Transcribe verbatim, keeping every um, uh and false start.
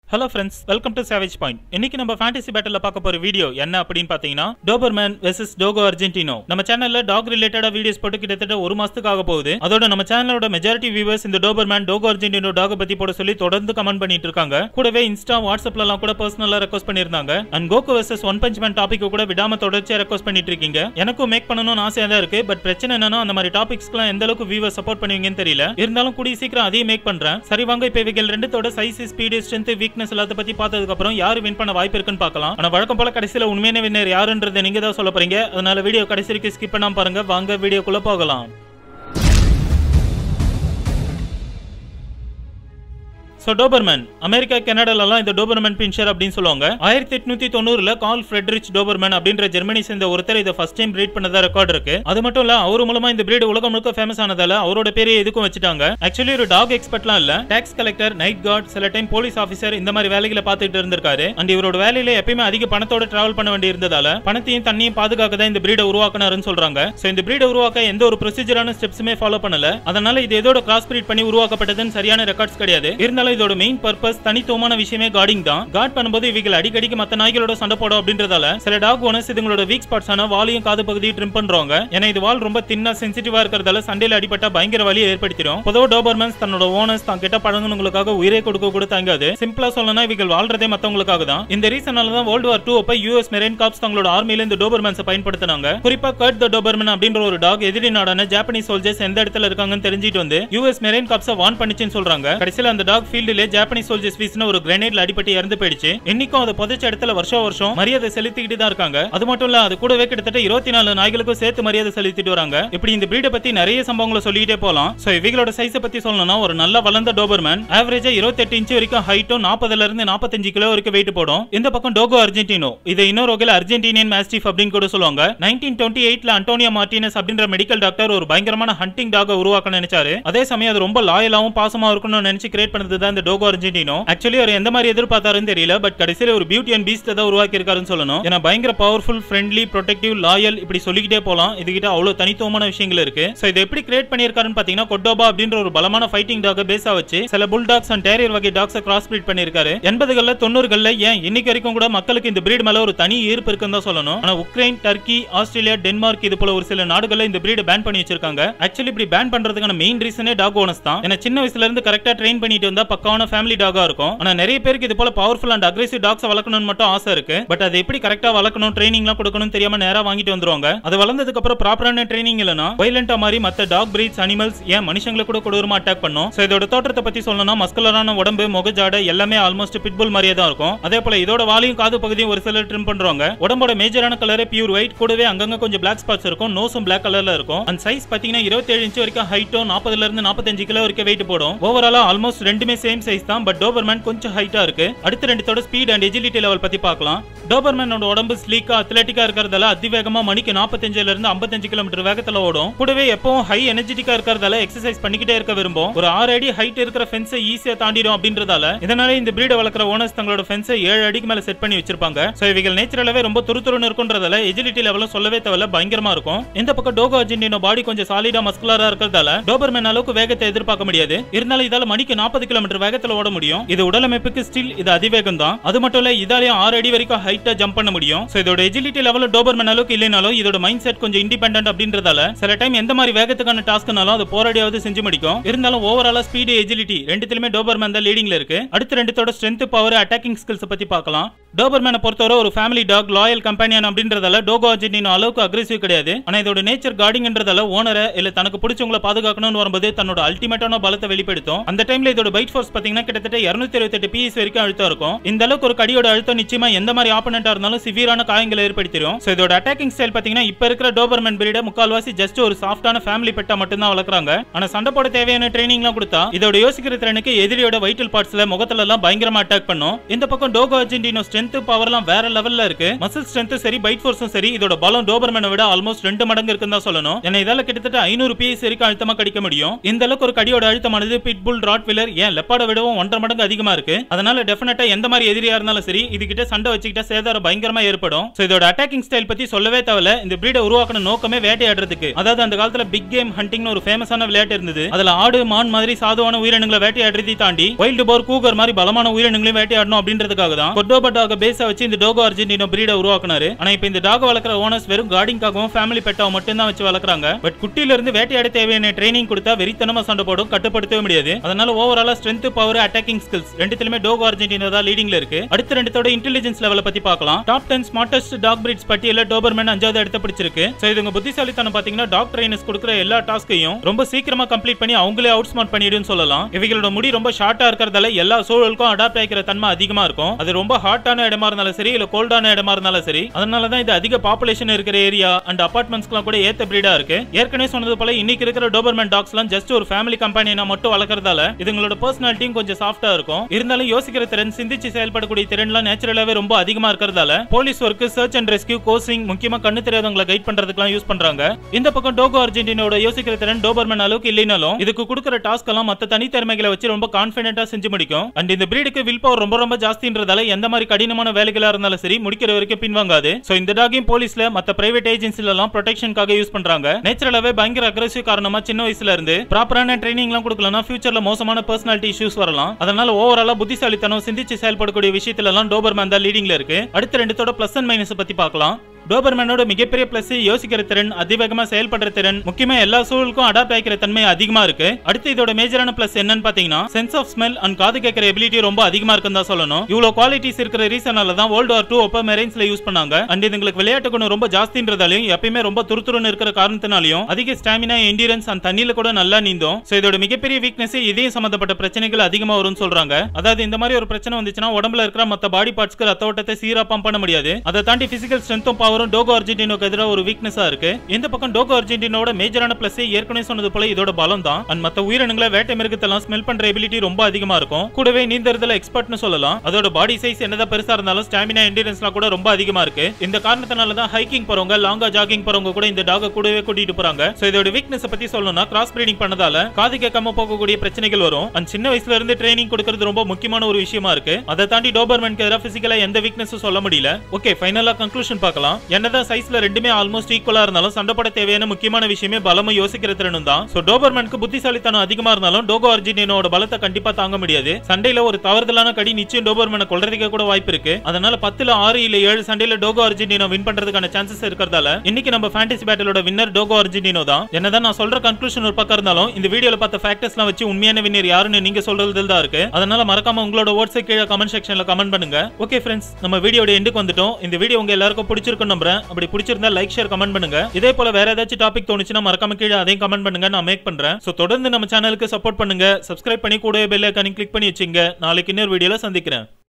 Hello friends, welcome to Savage Point. இன்னைக்கு நம்ம fantasy battleல பார்க்க போற வீடியோ என்ன அப்படினு பாத்தீங்கன்னா Doberman versus Dogo Argentino. நம்ம சேனல்ல டாக் ரிலேட்டடா வீடியோஸ் போட்டு கிட்டத்தட்ட ஒரு மாசத்துக்கு ஆக போகுது. அதோட நம்ம சேனலோட மெஜாரிட்டி வியூவர்ஸ் இந்த Doberman Dogo Argentino டாக் பத்தி போட சொல்லி தொடர்ந்து கமெண்ட் பண்ணிட்டு இருக்காங்க. கூடவே இன்ஸ்டா வாட்ஸ்அப்ல எல்லாம் கூட பர்சனலா ரெக்வெஸ்ட் பண்ணிருந்தாங்க. And Goku versus One Punch Man topic கூட விடாம தொடர்ச்சியா ரெக்வெஸ்ட் பண்ணிட்டு இருக்கீங்க. எனக்கும் மேக் பண்ணனும்னு ஆசையா தான் இருக்கு. பட் பிரச்சனை என்னன்னா அந்த மாதிரி டாபிக்ஸ்க்குலாம் எந்த அளவுக்கு வியூவர் சப்போர்ட் பண்ணுவீங்கன்னு தெரியல. இருந்தாலும் கூடி சீக்கிரம் அதையும் மேக் பண்றேன். சரி வாங்க இப்போ இவங்க ரெண்டுத்தோட சைஸ், ஸ்பீட், ஸ்ட்ரெngth, வீக்னஸ் எல்லாத்த பத்தி பார்த்து அதுக்கு அப்புறம் யாரு வின் பண்ண வாய்ப்பு இருக்குன்னு பார்க்கலாம். ஆனா வழக்கம் போல கடைசில உண்மையான வின்னர் யாருன்றதை நீங்க தான் சொல்ல போறீங்க. அதனால வீடியோ கடைசி வரைக்கும் ஸ்கிப் பண்ணாம பாருங்க. வாங்க வீடியோக்குள்ள போகலாம். So Doberman அமெரிக்கா கனடால எல்லாம் இந்த Doberman பின்ஷர் அப்படினு சொல்லுவாங்க. ஆயிரத்து எண்ணூற்று தொண்ணூறு ல கார்ல் ஃப்ரெட்ரிச் Doberman அப்படிங்கற ஜெர்மனி சேர்ந்த ஒருத்தர் இத ஃபர்ஸ்ட் டைம் பிரீட் பண்ணதா ரெக்கார்ட் இருக்கு. அது மட்டும் இல்ல அவர் மூலமா இந்த பிரீட் உலகம் முழுக்க ஃபேமஸ் ஆனதால அவரோட பேரை எதுக்கும் வச்சிட்டாங்க. एक्चुअली ஒரு டாக் எக்ஸ்பர்ட்லாம் இல்ல. டாக்ஸ் கலெக்டர், நைட் கார்ட், சில டைம் போலீஸ் ஆபீசர் இந்த மாதிரி வேலைகளை பார்த்துட்டு இருந்திருக்காரு. அண்ட் இவரோட வேலையில எப்பவுமே அதிக பணத்தோட டிராவல் பண்ண வேண்டி இருந்ததால பணத்தையும் தண்ணியும் பாதுகாக்க தான் இந்த பிரீட உருவாக்குனாருன்னு சொல்றாங்க. சோ இந்த பிரீட உருவாக்க எந்த ஒரு ப்ரொசீஜரான ஸ்டெப்ஸுமே ஃபாலோ பண்ணல. அதனால இது ஏதோட கிராஸ் பிரீட் பண்ணி உருவாக்கப்பட்டதுன்னு சரியான ரெக்கார்ட்ஸ் கிடையாது. இருந்தாலும் இதோட மெயின் பர்பஸ் தனித்துவமான விஷயமே கார்டிங் தான். கார்ட் பண்ணும்போது இவங்க அடிக்கடிக்கு மத்த நாய்களோட சண்டை போடும் அப்படின்றதால சில டாக் ஓனர்ஸ் இதுங்களோட வீக் ஸ்பாட்ஸான வாலையும் காது பகுதியை ட்ரிம் பண்றாங்க. ஏன்னா இது வால் ரொம்ப தின்னா சென்சிட்டிவா இருக்கிறதால சண்டையில அடிபட்டா பயங்கர வலியை ஏற்படுத்திடும். பொதுவாக டோபர்மன்ஸ் தன்னோட ஓனர்ஸ் தான் கிட்ட பழங்குனவங்களுக்காக உயிரை கொடுக்க கூட தாங்காது. சிம்பிளா சொல்லணும்னா இவங்க வாழ்றதே மத்தவங்களுக்காக தான். இந்த ரீசனால தான் வேர்ல்ட் வார் டூ அப்ப யூஎஸ் மெரைன் கார்ப்ஸ் தங்களோட ஆர்மியில இந்த டோபர்மன்ஸை பயன்படுத்தினாங்க. குறிப்பா கர்ட் தி டோபர்மன் அப்படின்ற ஒரு டாக் எதிரி நாடான ஜாப்பனீஸ் சோல்ஜர்ஸ் எந்த இடத்துல இருக்காங்கன்னு தெரிஞ்சிட்டு வந்து யூஎஸ் மெரைன் கார்ப்ஸை வார்ன் பண்ணிச்சுன்னு சொல்றாங்க. கடைசியில அந்த டாக் ஃபீல்டிலே ஜாப்பனீஸ் சோல்ஜர்ஸ் வீசின ஒரு கிரேனேட்ல அடிபட்டு இறந்து போயிடுச்சு. இன்னைக்கும் அதை புதைச்ச இடத்துல வருஷம் வருஷம் மரியாதை செலுத்திட்டு தான் இருக்காங்க. அது மட்டும் இல்ல அது கூடவே கிட்டத்தட்ட இருபத்தி நாலு நாய்களுக்கும் சேர்த்து மரியாதை செலுத்திட்டு வராங்க. இப்படி இந்த பிரீட பத்தி நிறைய சம்பவங்களை சொல்லிட்டே போலாம். சோ இவங்களோட சைஸை பத்தி சொல்லணும்னா ஒரு நல்ல வளர்ந்த டோபர்மேன் ஆவரேஜா இருபத்தி எட்டு இன்ச் வரைக்கும் ஹைட்டும் நாற்பதுல இருந்து நாற்பத்தஞ்சு கிலோ வரைக்கும் வெயிட் போடும். இந்த பக்கம் டோகோ அர்ஜென்டினோ, இதை இன்னொரு வகையில அர்ஜென்டினியன் மாஸ்டிஃப் அப்படின்னு கூட சொல்லுவாங்க. நைன்டீன் டுவெண்ட்டி எயிட்ல அன்டோனியோ மார்டினஸ் அப்படின்ற மெடிக்கல் டாக்டர் ஒரு பயங்கரமான ஹண்டிங் டாக உருவாக்க நினைச்சாரு. அதே சமயம் அது ரொம்ப லாயலாவும் பாசமா இருக்கணும்னு நினைச்சு கிரியேட் பண்ணது தான் இந்த டோகோ அர்ஜென்டினோ. ஆக்சுவலி அவர் எந்த மாதிரி எதிர்பார்த்தாருன்னு தெரியல. பட் கடைசியில ஒரு பியூட்டி அண்ட் பீஸ்ட் தான் உருவாக்கி இருக்காருன்னு சொல்லணும். ஏன்னா பயங்கர பவர்ஃபுல், ஃப்ரெண்ட்லி, ப்ரொடெக்டிவ், லாயல் இப்படி சொல்லிக்கிட்டே போலாம். இதுகிட்ட அவ்வளவு தனித்துவமான விஷயங்கள் இருக்கு. சோ இதை எப்படி கிரியேட் பண்ணியிருக்காருன்னு பாத்தீங்கன்னா கொட்டோபா அப்படின்ற ஒரு பலமான ஃபைட்டிங் டாக பேஸா வச்சு சில புல் டாக்ஸ் அண்ட் டேரியர் வகை டாக்ஸை கிராஸ் பிரீட் பண்ணியிருக்காரு. எண்பதுகள்ல தொண்ணூறுகள்ல ஏன் இன்னைக்கு வரைக்கும் கூட மக்களுக்கு இந்த பிரீட் மேல ஒரு தனி ஈர்ப்பு இருக்குன்னு தான் சொல்லணும். ஆனா உக்ரைன், டர்க்கி, ஆஸ்திரேலியா, டென்மார்க் இது போல ஒரு சில நாடுகள்ல இந்த பிரீட் பேன் பண்ணி வச்சிருக்காங்க. ஆக்சுவலி இப்படி பேன் பண்றதுக்கான மெயின் ரீசனே டாக் ஓனர்ஸ் தான். ஏன்னா சின்ன வயசுல இருந்து கரெக்டா ட்ரெயின் பண்ணிட்டு வந்தா பக்காவான ஃபேமிலி டாகா இருக்கும். ஆனா நிறைய பேருக்கு இது போல பவர்ஃபுல் அண்ட் அக்ரெசிவ் டாக்ஸ் வளர்க்கணும்னு மட்டும் ஆசை இருக்கு. பட் அது எப்படி கரெக்டா வளர்க்கணும், ட்ரைனிங்லாம் கொடுக்கணும் தெரியாம நேரா வாங்கிட்டு வந்துருவாங்க. அது வளர்ந்ததுக்கு அப்புறம் ப்ராப்பரான ட்ரைனிங் இல்லனா வயலண்டா மாதிரி மத்த டாக் பிரீட்ஸ், அனிமல்ஸ் ஏன் மனுஷங்களை கூட கொடூரமா அட்டாக் பண்ணும். சோ இதோட தோற்றத்தை பத்தி சொல்லணும்னா மஸ்குலரான உடம்பு, முகஜாடை எல்லாமே ஆல்மோஸ்ட் பிட்புல் மாதிரியே தான் இருக்கும். அதே போல இதோட வாலையும் காது பகுதியும் ஒரு சிலர் ட்ரிம் பண்றாங்க. உடம்போட மேஜரான கலரே பியூர் ஒயிட், கூடவே அங்கங்க கொஞ்சம் பிளாக் ஸ்பாட்ஸ் இருக்கும். நோஸும் பிளாக் கலர்ல இருக்கும். அந்த சைஸ் பாத்தீங்கன்னா இருபத்தி ஏழு இன்ச் வரைக்கும் ஹைட்டும் நாற்பதுல இருந்து நாற்பத்தஞ்சு கிலோ வரைக்கும் வெயிட் போடும். ஓவராலா ஆல்மோஸ்ட் ரெண்டுமே சேம் சைஸ் தான். பட் டோபர்மேன் கொஞ்சம் ஹைட்டா இருக்கு. அடுத்த ரெண்டுத்தோட ஸ்பீட் அண்ட் எஜிலிட்டி லெவல் பத்தி பார்க்கலாம். டோபர்மேனோட உடம்பு ஸ்லீக்கா, அத்லெட்டிக்கா இருக்கிறதால அதிவேகமா மணிக்கு நாற்பத்தஞ்சுல இருந்து ஐம்பத்தஞ்சு கிலோமீட்டர் வேகத்துல ஓடும். கூடவே எப்பவும் ஹை எனர்ஜெட்டிக்கா இருக்கிறதால எக்ஸசைஸ் பண்ணிக்கிட்டே இருக்க விரும்பும். ஒரு ஆறு அடி ஹைட் இருக்கிற ஃபென்ஸை ஈஸியா தாண்டிடும் அப்படின்றதால இதனால இந்த பிரீட வளர்க்குற ஓனர்ஸ் தங்களோட ஃபென்ஸை ஏழு அடிக்கு மேல செட் பண்ணி வச்சிருப்பாங்க. சோ இவங்க நேச்சுரலாவே ரொம்ப துருதுருன்னு இருக்குன்றதால எஜிலிட்டி லெவலும் சொல்லவே தேவையில்ல, பயங்கரமா இருக்கும். இந்த பக்கம் டோகோ அர்ஜென்டினோ பாடி கொஞ்சம் சாலிடா மஸ்குலரா இருக்கிறதால டோபர்மேன் அளவுக்கு வேகத்தை எதிர்பார்க்க முடியாது. இருந்தாலும் இதால மணிக்கு நாற்பது கிலோமீட்டர் வேகத்துல ஓட முடியும். இது உடலமைப்புக்கு ஸ்டில் இது அதிவேகம் தான். அது மட்டும் இல்ல இதாலயும் ஆறு அடி வரைக்கும் ஹைட்டா ஜம்ப் பண்ண முடியும். சோ இதோட எஜிலிட்டி லெவல் டோபர்மேன் அளவுக்கு இல்லைனாலும் இதோட மைண்ட் செட் கொஞ்சம் இண்டிபெண்டன்ட் அப்படின்றதால சில டைம் எந்த மாதிரி வேகத்துக்கான டாஸ்க்னாலும் அது போராடியாவது செஞ்சு முடிக்கும். இருந்தாலும் ஓவராலா ஸ்பீடு, எஜிலிட்டி ரெண்டுத்திலுமே டோபர்மேன் தான் லீடிங்ல இருக்கு. அடுத்து ரெண்டுத்தோட ஸ்ட்ரெngth, பவர், அட்டாக்கிங் ஸ்கில்ஸ் பத்தி பார்க்கலாம். டோபர்மேனை பொறுத்தவரை ஒரு ஃபேமிலி டாக், லாயல் கம்பெனியன் அப்படின்றதால டோகோ அர்ஜென்டினோ அளவுக்கு அக்ரெசிவ் கிடையாது. ஆனா இதோட நேச்சர் கார்டிங்ன்றதால ஓனரை இல்ல தனக்கு பிடிச்சவங்களை பாதுகாக்கணும்னு வரும்போது தன்னோட அல்டிமேட்டான பலத்தை வெளிப்படுத்தும். அந்த டைம்ல இதோட பைட் ஃபோர்ஸ் பாத்தீங்கன்னா கிட்டத்தட்ட இருநூத்தி இருபத்தி எட்டு பிஎஸ் வரைக்கும் அழுத்தம் இருக்கும். இந்த அளவுக்கு ஒரு கடியோட அழுத்தம் நிச்சயமா எந்த மாதிரி ஆப்போனன்ட்டா இருந்தாலும் சிவியரான காயங்களை ஏற்படுத்திடும். சோ இதோட அட்டாக்கிங் ஸ்டைல் பாத்தீங்கன்னா இப்ப இருக்கிற டோபர்மேன் பிரீட முக்கால்வாசி ஜஸ்ட் ஒரு சாஃப்டான ஃபேமிலி பெட்டா மட்டும் தான் வளர்க்குறாங்க. ஆனா சண்டை போட தேவையான ட்ரைனிங்லாம் கொடுத்தா இதோட யோசிக்கிற திறனுக்கு எதிரியோட வைட்டல் பார்ட்ஸ்ல முகத்துல எல்லாம் பயங்கரமா அட்டாக் பண்ணும். இந்த பக்கம் டோகோ அர்ஜென்டினோ ஸ்ட்ரெngth, பவர்லாம் வேற லெவல்ல இருக்கு. மசில் ஸ்ட்ரெngth சரி, பைட் ஃபோர்ஸும் சரி, இதோட பலம் டோபர்மேனை விட ஆல்மோஸ்ட் ரெண்டு மடங்கு இருக்குன்னு தான் சொல்லணும். ஏன்னா இதால கிட்டத்தட்ட ஐநூறு பிஎஸ் வரைக்கும் அழுத்தமா கடிக்க முடியும். இந்த அளவுக்கு ஒரு கடியோட அழுத்தமானது பிட்புல், ராட்வீலர் ஏன் லெப்பார்ட் லெப்பாட விடவும் ஒன்றரை மடங்கு அதிகமா இருக்கு. அதனால டெஃபினட்டா எந்த மாதிரி எதிரியா இருந்தாலும் சரி இதுகிட்ட சண்டை வச்சுக்கிட்ட சேதாரம் பயங்கரமா ஏற்படும். சோ இதோட அட்டாக்கிங் ஸ்டைல் பத்தி சொல்லவே தேவையில்ல. இந்த பிரீடை உருவாக்கின நோக்கமே வேட்டையாடுறதுக்கு. அதாவது அந்த காலத்துல பிக் கேம் ஹண்டிங்னு ஒரு ஃபேமஸான விளையாட்டு இருந்தது. அதுல ஆடு மான் மாதிரி சாதுவான உயிரினங்களை வேட்டையாடுறதை தாண்டி வைல்டு போர் கூகர் மாதிரி பலமான உயிரினங்களையும் வேட்டையாடணும் அப்படின்றதுக்காக தான் கொர்டோபா டாக பேஸா வச்சு இந்த டோகோ அர்ஜென்டினோ பிரீடை உருவாக்குனாரு. ஆனா இப்போ இந்த டாக வளர்க்குற ஓனர்ஸ் வெறும் கார்டிங்காகவும் ஃபேமிலி பெட்டாவும் மட்டும் தான் வச்சு வளர்க்குறாங்க. பட் குட்டில இருந்து வேட்டையாட தேவையான ட்ரைனிங் கொடுத்தா வெறித்தனமா சண்டை போடும், கட்டுப்படுத்தவே முடியாது. அதனால ஓவராலா ஸ்ட்ரென்த், பவர், அட்டாக்கிங் ஸ்கில்ஸ் ரெண்டுத்திலுமே டோகோ அர்ஜென்டினோ தான் லீடிங்ல இருக்கு. அடுத்த ரெண்டுத்தோட இன்டெலிஜென்ஸ் லெவலை பத்தி பார்க்கலாம். Top ten smartest dog breeds பட்டியல டோபர்மேன் அஞ்சாவது இடத்தை பிடிச்சிருக்கு. சோ இதுங்க புத்திசாலித்தனம் பாத்தீங்கன்னா டாக் ட்ரைனர்ஸ் கொடுக்குற எல்லா டாஸ்கையும் ரொம்ப சீக்கிரமா கம்ப்ளீட் பண்ணி அவங்களே அவுட் ஸ்மார்ட் பண்ணிடுன்னு சொல்லலாம். இவங்களோட முடி ரொம்ப ஷார்ட்டா இருக்கிறதால எல்லா சூழலுக்கும் அடாப்ட் ஆகிக்கிற தன்மை அதிகமா இருக்கும். அது ரொம்ப ஹாட்டான இடமா இருந்தாலும் சரி இல்ல கோல்டான இடமா இருந்தாலும் சரி. அதனால தான் இது அதிக பாப்புலேஷன் இருக்கிற ஏரியா அண்ட் அபார்ட்மெண்ட்ஸ்க்குலாம் கூட ஏத்த பிரீடா இருக்கு. ஏற்கனவே சொன்னது போல இன்னைக்கு இருக்கிற டோபர்மேன் டாக்ஸ்லாம் ஜஸ்ட் ஒரு ஃபேமிலி கம்பெனினா மட்டும் வளர்க்கறதால இதுங்களோட பர்சனாலிட்டியும் கொஞ்சம் சாஃப்ட்டா இருக்கும். இருந்தாலும் யோசிக்கிற திறன், சிந்திச்சு செயல்படக்கூடிய திறன்லாம் நேச்சுரலாவே ரொம்ப அதிகமா இருக்கிறதால police work, search and rescue, கோசிங், முக்கியமா கண்ணு தெரியாதவங்களை கைட் பண்றதுக்குலாம் யூஸ் பண்றாங்க. இந்த பக்கம் டோகோ அர்ஜென்டினோட யோசிக்கிற திறன் டோபர்மேன் அளவுக்கு இல்லைனாலும் இதுக்கு கொடுக்கிற டாஸ்க் எல்லாம் மத்த தனித்திறமைகளை வச்சு ரொம்ப கான்ஃபிடென்ட்டா செஞ்சு முடிக்கும். அண்ட் இந்த பிரீடுக்கு வில் பவர் ரொம்ப ரொம்ப ஜாஸ்தின்றதால எந்த மாதிரி கடினமான வேலைகளா இருந்தாலும் சரி முடிக்கிற வரைக்கும் பின்வாங்காது. சோ இந்த டாகையும் போலீஸ்ல மத்த பிரைவேட் ஏஜென்சில எல்லாம் ப்ரொடெக்ஷனுக்காக யூஸ் பண்றாங்க. நேச்சுரலாவே பயங்கர அக்ரெசிவ் காரணமா சின்ன வயசுல இருந்து ப்ராப்பரான ட்ரைனிங் எல்லாம் கொடுக்கலனா ஃபியூச்சர்ல மோசமான பர்சனாலிட்டி இஷ்யூஸ் வரலாம். அதனால ஓவராலா புத்திசாலித்தனம், சிந்திச்சு செயல்படக்கூடிய விஷயத்துல எல்லாம் டோபர்மேன் தான் லீடிங்ல இருக்கு. அடுத்த ரெண்டுத்தோட பிளஸ் அண்ட் மைனஸ் பத்தி பார்க்கலாம். டோபர்மேனோட மிகப்பெரிய பிளஸ் யோசிக்கிற திறன், அதிவேகமா செயல்படுற திறன், முக்கியமா எல்லா சூழலுக்கும் அடாப்ட் ஆகிக்கிற தன்மை அதிகமா இருக்கு. அடுத்து இதோட மேஜரான பிளஸ் என்னன்னு பாத்தீங்கன்னா சென்ஸ் ஆஃப் ஸ்மெல் அண்ட் காது கேட்கிற எபிலிட்டி ரொம்ப அதிகமா இருக்குன்னு தான் சொல்லணும். இவ்வளவு குவாலிட்டிஸ் இருக்கிற ரீசனால தான் வேர்ல்ட் வார் டூ அப்ப மெரைன்ஸ்ல யூஸ் பண்ணாங்க. அண்ட் இதுங்களுக்கு விளையாட்டு குணம் ரொம்ப ஜாஸ்தின்றதாலையும் எப்பயுமே ரொம்ப துருதுருன்னு இருக்கிற காரணத்தினாலையும் அதிக ஸ்டாமினா, எண்டியரன்ஸ் அண்ட் தண்ணியில கூட நல்லா நீந்தும். சோ இதோட மிகப்பெரிய வீக்னஸ் இதயம் சம்பந்தப்பட்ட பிரச்சனைகள் அதிகமா வரும்னு சொல்றாங்க. அதாவது இந்த மாதிரி ஒரு பிரச்சனை வந்துச்சுன்னா உடம்புல இருக்கிற மத்த பாடி பார்ட்ஸ்க்கு ரத்த ஓட்டத்தை சீரா பம்ப் பண்ண முடியாது. அதை தாண்டி பிசிக்கல் ஸ்ட்ரென்த்தும் பவரும் டோகோ அர்ஜென்டினோ எதிராக ஒரு வீக்னஸா இருக்கு. இந்த பக்கம் டோகோ அர்ஜென்டினோட மேஜரான பிளஸ் ஏற்கனவே சொன்னது போல இதோட பலம் தான். அண்ட் மத்த உயிரினங்களை வேட்டை மிருகத்தெல்லாம் ஸ்மெல் பண்ற எபிலிட்டி ரொம்ப அதிகமா இருக்கும். கூடவே நீந்தறதுல எக்ஸ்பர்ட்னு சொல்லலாம். அதோட பாடி சைஸ் என்னதான் பெருசா இருந்தாலும் ஸ்டாமினா, எண்டியரன்ஸ்லாம் கூட ரொம்ப அதிகமா இருக்கு. இந்த காரணத்தினால தான் ஹைக்கிங் போறவங்க, லாங்கா ஜாகிங் போறவங்க கூட இந்த டாக கூடவே கூட்டிட்டு போறாங்க. சோ இதோட வீக்னஸ் பத்தி சொல்லணும்னா கிராஸ் பிரீடிங் பண்ணதால காது கேட்காம போகக்கூடிய பிரச்சனைகள் வரும். அண்ட் சின்ன வயசுல இருந்து ட்ரைனிங் கொடுக்கிறது ரொம்ப முக்கியமான ஒரு விஷயமா இருக்கு. அதை தாண்டி டோபர்மேனுக்கு எதிராக பிசிக்கலா எந்த வீக்னஸும் சொல்ல முடியல. ஓகே, ஃபைனலா கன்க்ளூஷன் பார்க்கலாம். என்னதான் சைஸ்ல ரெண்டுமே ஆல்மோஸ்ட் ஈக்குவலா இருந்தாலும் சண்டை போட தேவையான முக்கியமான விஷயமே பலமும் யோசிக்கிற திறனும் தான். சோ டோபர்மேனுக்கு புத்திசாலித்தனம் அதிகமா இருந்தாலும் டோகோ அர்ஜென்டினோட பலத்தை கண்டிப்பா தாங்க முடியாது. சண்டையில ஒரு தவறுதலான கடி நிச்சயம் டோபர்மேனை கொல்றதுக்கு கூட வாய்ப்பு இருக்கு. அதனால பத்துல ஆறு இல்ல ஏழு சண்டையில டோகோ அர்ஜென்டினோ வின் பண்றதுக்கான சான்சஸ் இருக்கிறதால இன்னைக்கு நம்ம ஃபேண்டசி பேட்டிலோட வின்னர் டோகோ அர்ஜென்டினோ தான். என்னதான் நான் சொல்ற கன்க்ளூஷன் ஒரு பக்கம் இருந்தாலும் இந்த வீடியோல பார்த்த ஃபேக்டர்ஸ்லாம் வச்சு உண்மையான வின்னர் யாருன்னு நீங்க சொல்றதுல தான் இருக்கு. அதனால மறக்காம உங்களோட ஓட்ஸ் கீழே கமெண்ட் செக்ஷன்ல கமெண்ட் பண்ணுங்க. ஓகே ஃப்ரெண்ட்ஸ், நம்ம வீடியோட எண்டுக்கு வந்துட்டோம். இந்த வீடியோ உங்க எல்லாருக்கும் பிடிச்சிருக்கும் நம்புறேன். அப்படி பிடிச்சிருந்தா லைக், ஷேர், கமெண்ட் பண்ணுங்க. இதே போல வேற ஏதாச்சும் டாபிக் தோணுச்சுன்னா மறக்காம கீழே அதையும் கமெண்ட் பண்ணுங்க, நான் மேக் பண்றேன். சோ தொடர்ந்து நம்ம சேனலுக்கு சப்போர்ட் பண்ணுங்க. சப்ஸ்கிரைப் பண்ணி கூட பெல் ஐகானை கிளிக் பண்ணி வச்சுங்க. நாளைக்கு இன்னொரு வீடியோல சந்திக்கிறேன்.